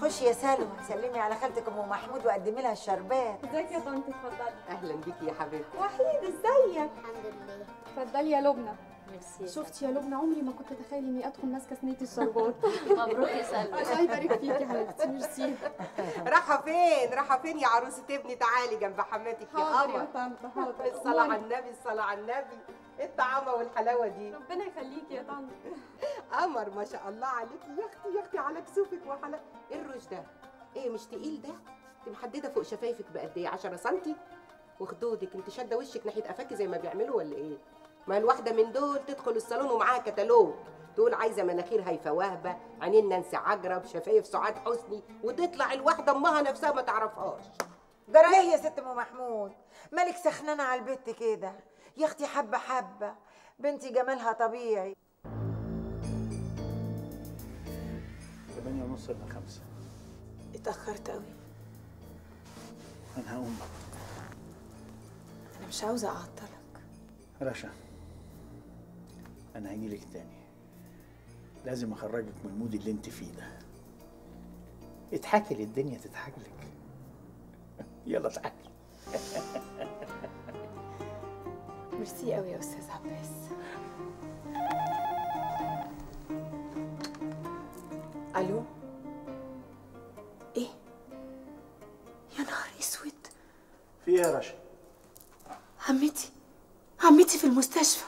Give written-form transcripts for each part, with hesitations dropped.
خشي يا سلوى سلمي على خالتك ام محمود وقدمي لها الشربات. ازيك يا طنط؟ اتفضلي. اهلا بيكي يا حبيبتي. وحيد ازيك؟ الحمد لله. اتفضلي يا لبنى. ميرسي. شفتي يا لبنى، عمري ما كنت اتخيل اني ادخل ماسكه صينيه الشربات. مبروك يا سلوى. الله يبارك فيكي يا حبيبتي. ميرسي. رايحه فين؟ رايحه فين يا عروسه ابني؟ تعالي جنب حماتك يا حاضر يا قمر. طنط حاضر. الصلاه على النبي، الصلاه على النبي. ايه الطعامه والحلاوه دي؟ ربنا يخليكي يا طنط. قمر ما شاء الله عليكي يا اختي، يا اختي على كسوفك وحلا. ايه الرش ده؟ ايه مش تقيل ده؟ انت محدده فوق شفايفك بقد ايه؟ 10 سم؟ وخدودك انت شاده وشك ناحيه قفاكي زي ما بيعملوا ولا ايه؟ ما الواحده من دول تدخل الصالون ومعاها كتالوج، تقول عايزه مناخير هيفا وهبه، عينين نانسي عجرب، شفايف سعاد حسني، وتطلع الواحده امها نفسها ما تعرفهاش. جرى ايه يا ست ام محمود؟ مالك سخنانه على البت كده؟ يا اختي حبه حبه، بنتي جمالها طبيعي. 8:30 إلا 5. اتأخرت قوي. أنا هقوم. أنا مش عاوزة أعطلك. رشا، أنا هجيلك تاني. لازم أخرجك من المود اللي أنت فيه ده. اضحكي للدنيا تضحك لك. يلا اضحكي. ميرسي قوي يا أستاذ عباس. ألو؟ إيه؟ يا نهار أسود. في إيه يا رشا؟ عمتي في المستشفى.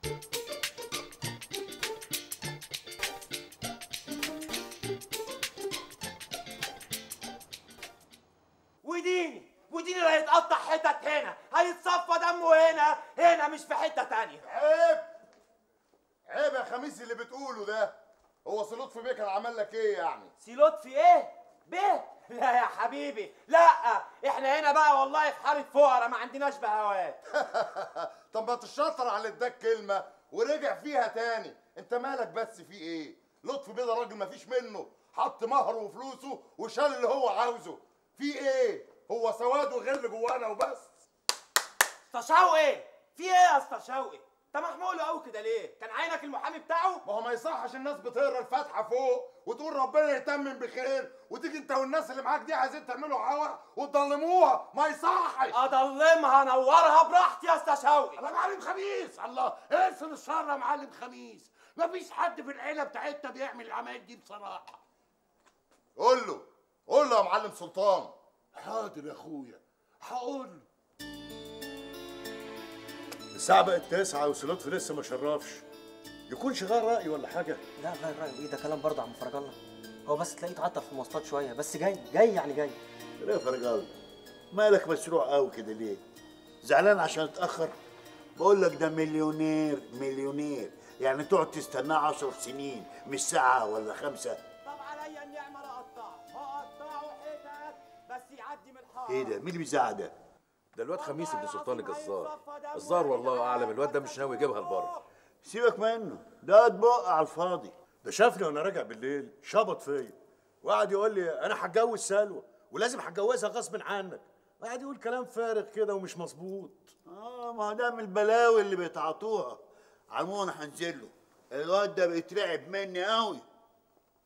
وديني اللي هيتقطع حتت هنا، هيتصفى دمه هنا مش في حته تانية. عيب يا خميس اللي بتقوله ده. هو سي لطفي بيه كان عمل لك ايه يعني؟ سي لطفي ايه؟ بيه؟ لا يا حبيبي لا، احنا هنا بقى والله في حاله فقراء ما عندناش بهوات. طب ما تشطر على اللي اداك كلمه ورجع فيها تاني. انت مالك بس في ايه؟ لطفي بيه ده راجل ما فيش منه، حط مهره وفلوسه وشال اللي هو عاوزه. في ايه؟ هو سواد وغل جوانا وبس. اسطى شوقي في ايه يا اسطى شوقي؟ انت محمول قوي كده ليه؟ كان عينك المحامي بتاعه؟ ما هو ما يصحش الناس بتقرا الفاتحه فوق وتقول ربنا يتمم بخير، وتيجي انت والناس اللي معاك دي عايزين تعملوا عوا وتضلموها. ما يصحش. اضلمها انورها براحتي يا اسطى شوقي. الله معلم خميس، الله اقفل الشر يا معلم خميس. مفيش حد في العيله بتاعتنا بيعمل العمايل دي بصراحه. قول له يا معلم سلطان. حاضر يا اخويا هقول له. الساعة بقت 9 وسي لطفي لسه ما شرفش. يكونش غير رأي ولا حاجة؟ لا غير رأيه ايه؟ ده كلام برضه يا عم فرج الله. هو بس تلاقيه اتعطل في المواصلات شوية، بس جاي يعني جاي. ليه يا فرج الله؟ مالك مسروع قوي كده ليه؟ زعلان عشان اتأخر؟ بقول لك ده مليونير، يعني تقعد تستناه 10 سنين مش ساعة ولا 5. طب عليا النعمة لا هقطعه حتت بس يعدي من الحاره. ايه ده؟ مين اللي بيزعق ده؟ ده الواد خميس ابن سلطان الجزار. الظاهر والله اعلم الواد ده مش ناوي يجيبها لبره. سيبك منه، ده اتبقى على الفاضي. ده شافني وانا راجع بالليل شبط فيا وقعد يقول لي انا هتجوز سلوى ولازم هتجوزها غصب عنك، وقعد يقول كلام فارغ كده ومش مظبوط. ما هو ده من البلاوي اللي بيتعاطوها. عموما هنزل له، الواد ده بيترعب مني قوي